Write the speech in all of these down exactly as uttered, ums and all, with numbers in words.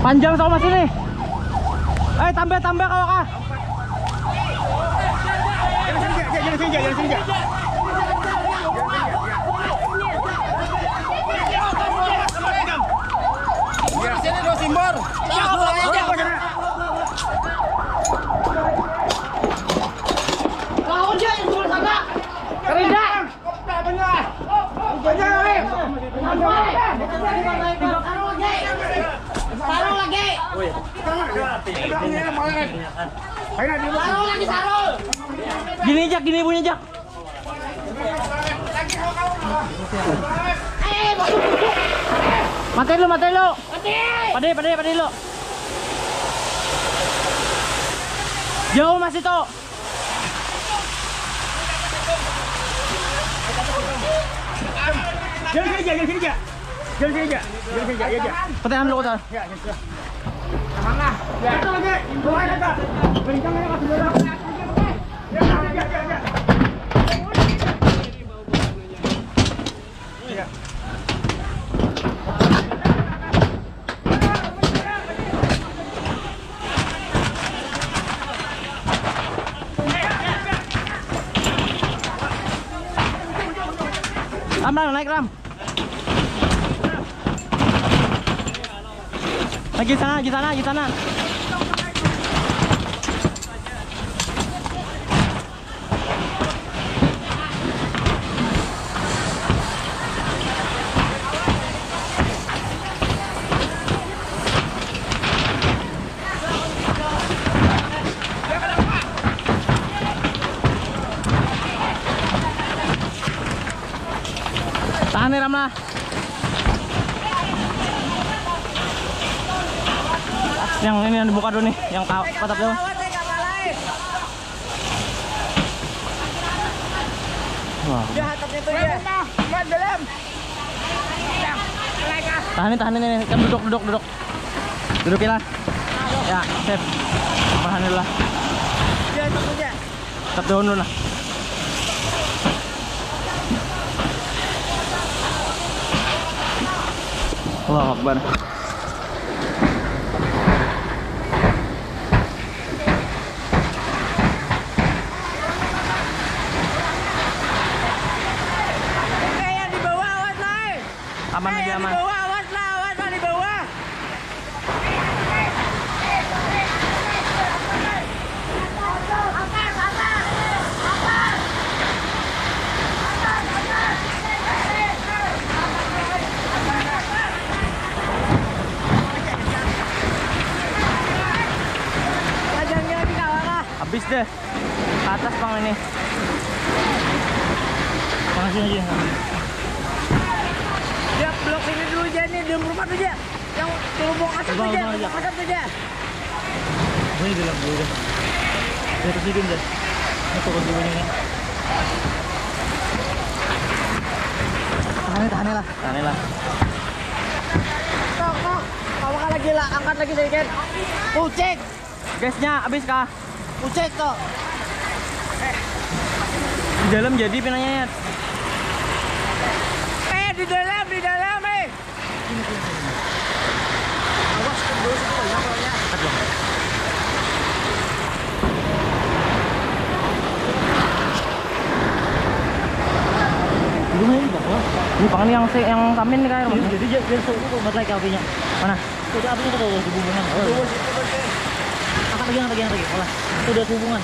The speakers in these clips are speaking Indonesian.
Panjang sama sini. Eh tambah tambah kau kah? Jangan sini, jangan sini, jangan sini. Di sini dua simbor. Kau aja yang jual sana. Kerida. Sarul lagi. Sarul lagi sarul. Gini Jak, gini punya Jak. Eh, Matiin lu, matiin lu. mati. Pade, pade, pade lu. Jauh masih tuh. Jangan sini, jangan sini, jangan sini, jangan sini, jangan. Petean lu kota. Ya, ya. Mana? Ya, itu lagi. Boleh enggak? Kencang ya, Mas. Ya, ya, ya, ya. Ya. Ram, Ram, naik Ram. Lagi sana, lagi sana, lagi sana. Tahan nih Ram lah. Yang ini yang dibuka dulu nih, yang patap dulu. Wah. Tahan nih, tahan nih, kan duduk, duduk, duduk. Dudukin lah. Ya, sip. Tahan dulu lah. Tetap daun dulu lah. Allahu Akbar. Aman aja, aman. Di bawah, awas lah, awas lah di bawah. Habis deh. Ke atas Bang ini. Panasin aja. Dia blok ini dulu aja nih, dia berempat aja. Yang terhubung asap Bang, aja, bang, aja. asap aja. Ini dalam dulu deh. Saya kesikin deh. Ini turun dulu ini. Tahan tahan lah. Tahan lah. Tok, tok. Awak lagi lah, angkat lagi sedikit. Pucek, Gasnya habis kah? pucek tok. Di dalam jadi pinanya. Eh, di dalam, di dalam, eh. Awas dulu semuanya pokoknya. Ini bawah. Ini pangan yang yang samin nih kayak. Jadi biar suhu itu buat lagi apinya. Mana? Sudah apinya tuh udah hubungan. Angkat lagi, angkat lagi, angkat lagi. Olah. Itu udah hubungan.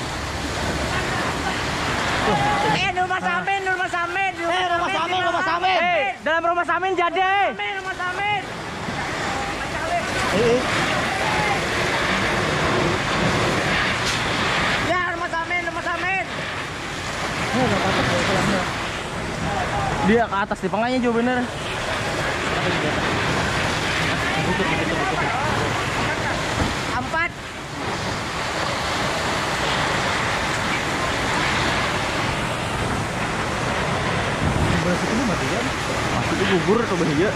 Eh, rumah samin, rumah samin. Eh, rumah samin, rumah samin. Eh, dalam rumah samin jadi. eh. Samin, rumah samin. Eh, Ya, rumah samin, rumah samin. ini udah patah kalau pelangnya. Dia ke atas di penganya juga bener. Empat. Beras itu mati kan? Masih itu gugur atau bahaya?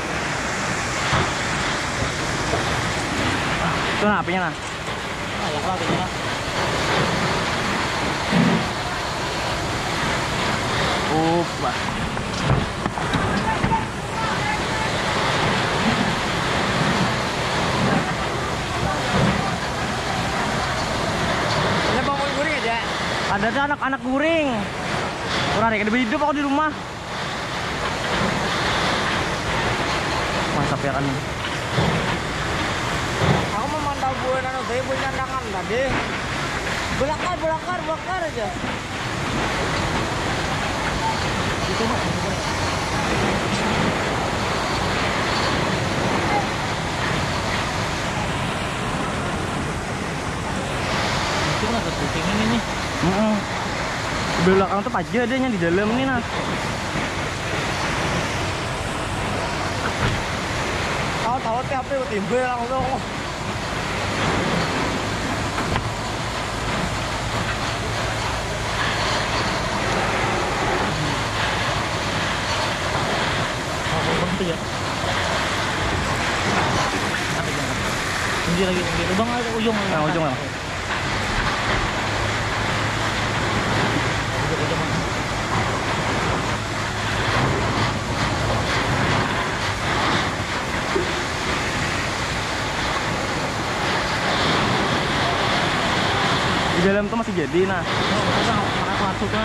Itu nah apinya nah. Nah, ya kalau apinya. Opa. ada ada anak-anak guring. Kurang deh, hidup aku di rumah. Mantap ya kan. Aku memandang buah anu teh punya nyandangan tadi. Belakar, belakar, belakar aja. Itu mah. Itu kan ada kucing ini nih. Heeh. Di belakang tuh aja adanya di dalam nih nah. Tahu-tahu T H P timbul langsung. Aku berhenti ya. Tapi jangan. Tinggi lagi tinggi. Lubang ada ujung. Nah, ujung lah. Di dalam tuh masih jadi nah. Mana masuknya?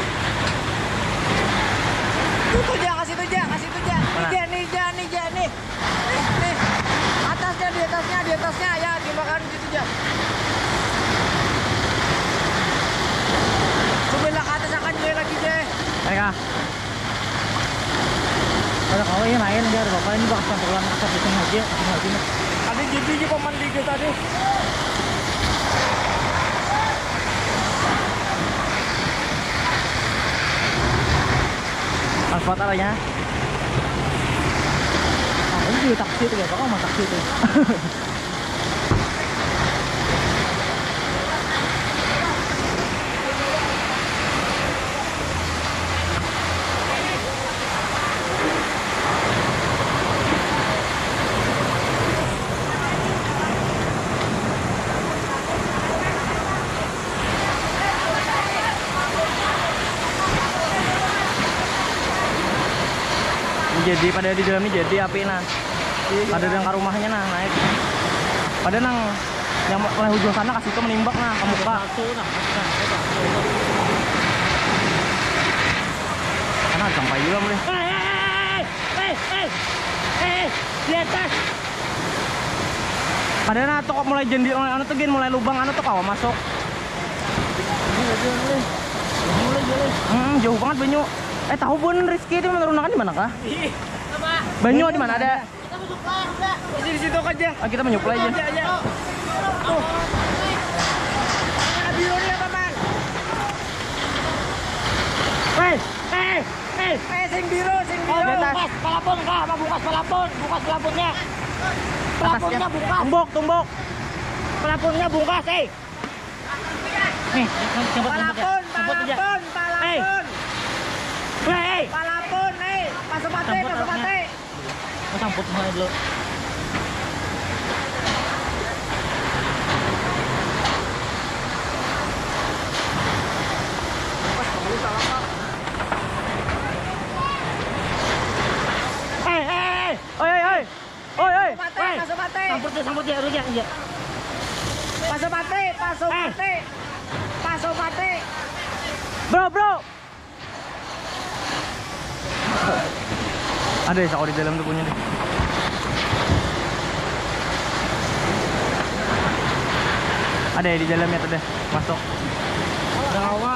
Itu aja, kasih itu aja, kasih itu aja. Mana? Nih, nih, nih, nih, nih, nih. Nih, atasnya, di atasnya, di atasnya, ya, dimakan gitu aja. Sebelah ke atas akan gue lagi deh. Mereka. Kalau kau ini main dia ada bapak ini bakal santulan kasar di sini aja, sini aja. Ada jadi di paman tiga tadi. Transport arahnya. Ah, ini juga taksi tuh ya, kok mau taksi tuh. Jadi pada di dalamnya jadi api nah. Pada yang ke rumahnya nah naik. Pada nang yang oleh ujung sana kasih itu menimbak nah ke muka. Karena sampai juga boleh. Hei, hei, hei, hei, hei, di atas. Pada nah tuh mulai jendil anu tuh gin mulai lubang anu tuh kawa masuk. Hmm, jauh banget banyu. Eh tahu pun Rizky itu menurunkan di mana kah? Banyu di mana ada? Di situ aja. Ah, kita menyuplai aja. Aja, aja. Tuh. Ada birunya, Paman. Hei, hei, hei. Eh, sing biru, sing biru. Oh, di atas. Bukas pelapon kah? Apa bukas pelapon? Bukas pelaponnya. Pelaponnya Atasnya. bukas. Tumbuk, tumbuk. Pelaponnya bukas, eh. Nih, Palapon, palapon, palapon. Hei. Palapon, eh. Masuk pate, Campur masuk alatnya. pate. Mau campur mulai dulu. Hei, hei. Oi, oi, oi. Oi, oi. Pate, masuk pate. Campur tuh, campur dia, ya, iya. Masuk pate, masuk Eh. pate. Masuk pate. Bro, bro. Ada ya, di dalam tuh punya deh. Ada ya di dalamnya tuh deh, masuk. Udah hawa.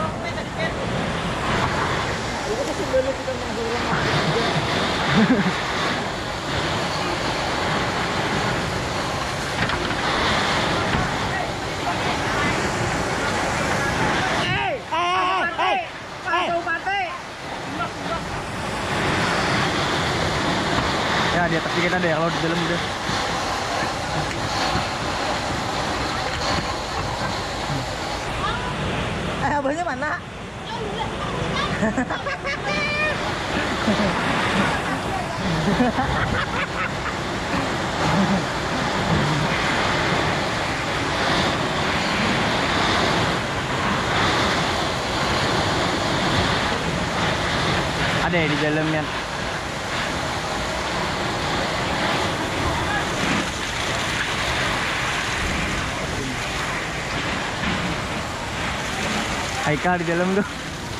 Eh, masuk pate. Masuk pate. Ya di atas dikit ada ya kalau di dalam udah. Eh, abahnya mana? Ada ya di dalamnya. Haikal di dalam tuh.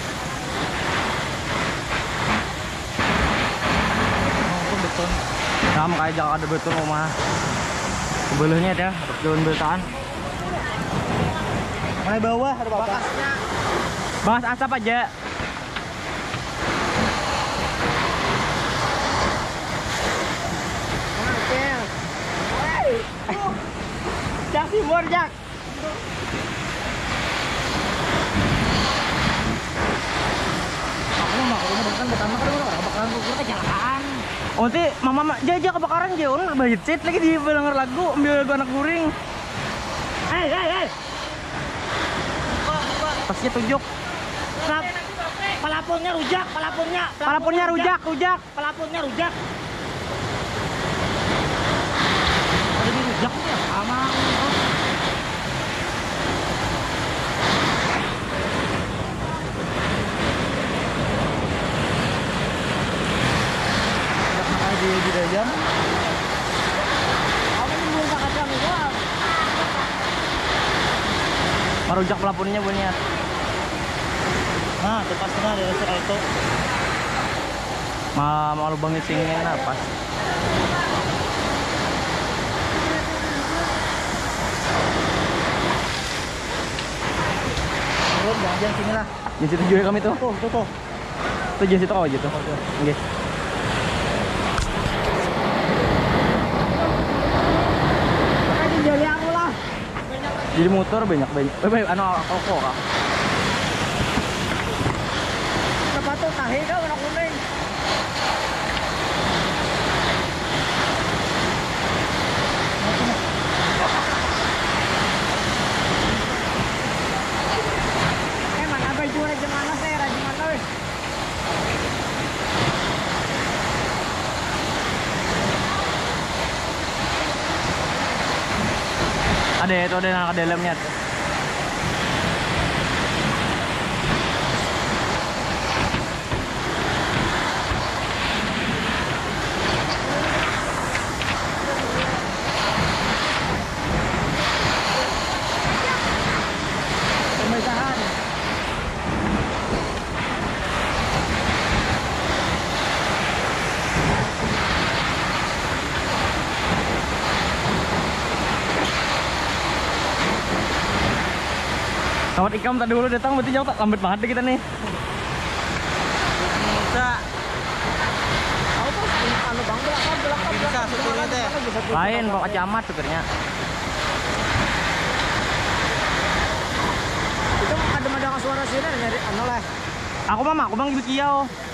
Oh, beton. Sama kayak Jakarta ada beton rumah. Sebelahnya ada daun betaan. Mana bawah ada apa? Bekasnya. Bahas asap aja. Ngacil. Hei. Jak simbor jak. Aku mah kalau bukan pertama kan orang bakalan kukur kecelakaan. Oh, nanti mama mama jajak kebakaran dia, on bahit sit lagi di denger lagu, ambil lagu anak guring. Hei hei hei. Tasnya tujuk. Stop. Pelapunnya rujak, pelapunnya. Palapunnya rujak, rujak. Pelapunnya rujak. Ada di rujak ya sama. Di di dalam. Kamu nunggu kakak kami gua. Marujak pelapunnya bunyinya. Nah, tepas tengah dari soal itu. Ma mau lubang isingin apa? Turun jangan sini lah. Di situ juga kami tuh. Tuh, tuh, tuh. Tuh di situ kau gitu. Oke. Kayak jadi aku lah. Jadi motor banyak banyak. Eh, baik, anu kok kak. Sepatu tahi dah warna kuning. Eh mana baju raja mana saya raja mana weh? Ada itu ada yang ke dalamnya. Pemisahan. Selamat Ikam tadi dulu datang, berarti jauh tak lambat banget deh kita nih. Bisa. Aku tuh anu bang belakang belakang Bisa, belakang. supirnya teh. Lain kok camat supirnya. Itu ada ada suara sini nyari anu lah. Aku mama, aku bang ibu kiau.